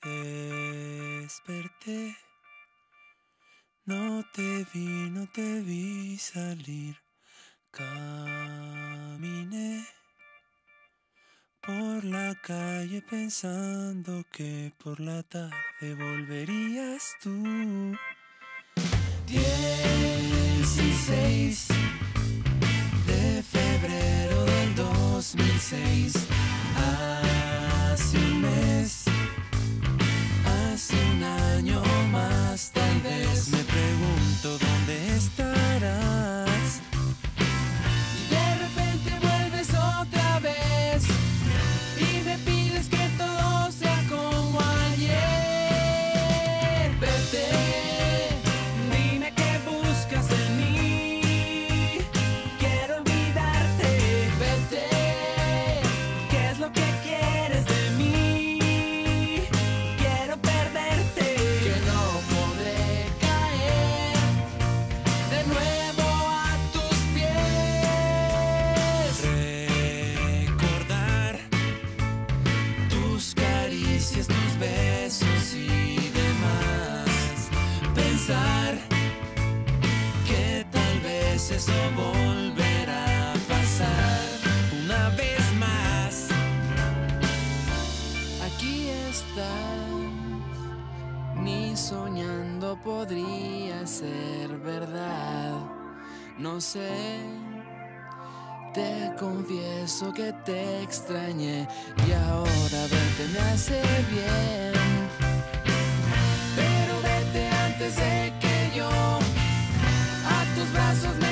Desperté, no te vi salir. Caminé por la calle pensando que por la tarde volverías tú. 16 de febrero del 2006. Hace un mes, hace un año o más, tal vez. Me pregunto dónde estarás. Y de repente vuelves otra vez y me pides que todo sea como ayer. Vete, dime qué buscas en mí. Quiero olvidarte. Vete, ¿qué es lo que quieres de mí? Quiero perderte, que no podré caer de nuevo a tus pies. Recordar tus caricias, tus besos y demás. Pensar que tal vez eso volverá a pasar una vez más. Aquí estás, ni soñando podría ser verdad. No sé, te confieso que te extrañé y ahora verte me hace bien. Pero vete antes de que yo a tus brazos me